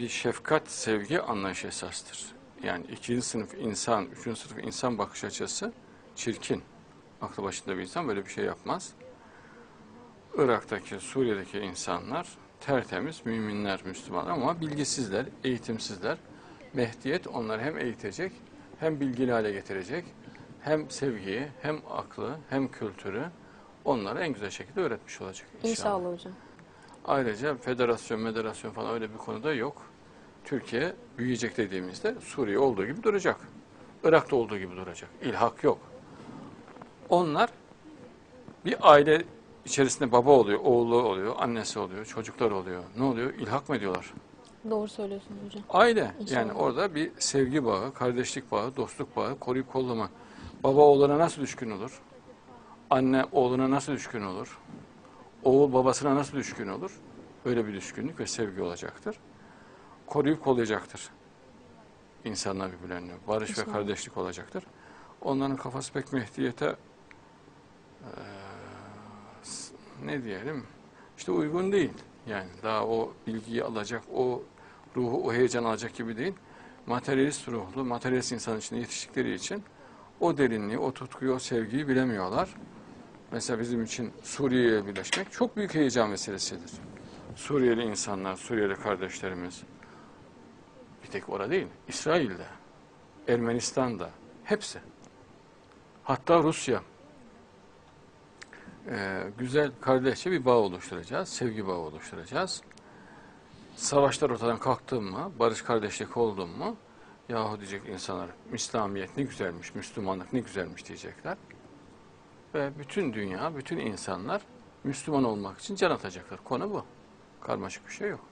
bir şefkat, sevgi anlayışı esastır. Yani ikinci sınıf insan, üçüncü sınıf insan bakış açısı çirkin. Aklı başında bir insan böyle bir şey yapmaz. Irak'taki, Suriye'deki insanlar tertemiz, müminler, Müslümanlar ama bilgisizler, eğitimsizler. Mehdiyet onları hem eğitecek, hem bilgili hale getirecek, hem sevgiyi, hem aklı, hem kültürü onlara en güzel şekilde öğretmiş olacak inşallah. İnşallah hocam. Ayrıca federasyon falan öyle bir konuda yok. Türkiye büyüyecek dediğimizde Suriye olduğu gibi duracak. Irak'ta olduğu gibi duracak. İlhak yok. Onlar bir aile içerisinde baba oluyor, oğlu oluyor, annesi oluyor, çocuklar oluyor. Ne oluyor? İlhak mı ediyorlar? Doğru söylüyorsunuz hocam. Aile. İnşallah. Yani orada bir sevgi bağı, kardeşlik bağı, dostluk bağı, koruyup kollama. Baba oğluna nasıl düşkün olur? Anne oğluna nasıl düşkün olur? Oğul babasına nasıl düşkün olur? Öyle bir düşkünlük ve sevgi olacaktır. Koruyup kollayacaktır. İnsanlar birbirlerine. Barış İnşallah. ve kardeşlik olacaktır. Onların kafası pek Mehdiyete ne diyelim işte uygun değil. Yani daha o bilgiyi alacak, o ruhu, o heyecan alacak gibi değil. Materyalist ruhlu, materyalist insan içinde yetiştikleri için o derinliği, o tutkuyu, o sevgiyi bilemiyorlar. Mesela bizim için Suriye'ye birleşmek çok büyük heyecan meselesidir. Suriyeli insanlar, Suriyeli kardeşlerimiz, bir tek orada değil, İsrail'de, Ermenistan'da, hepsi. Hatta Rusya. Güzel kardeşçe bir bağ oluşturacağız, sevgi bağı oluşturacağız. Savaşlar ortadan kalktı mı, barış kardeşlik oldu mu, yahu diyecek insanlar, İslamiyet ne güzelmiş, Müslümanlık ne güzelmiş diyecekler. Ve bütün dünya, bütün insanlar Müslüman olmak için can atacaklar. Konu bu. Karmaşık bir şey yok.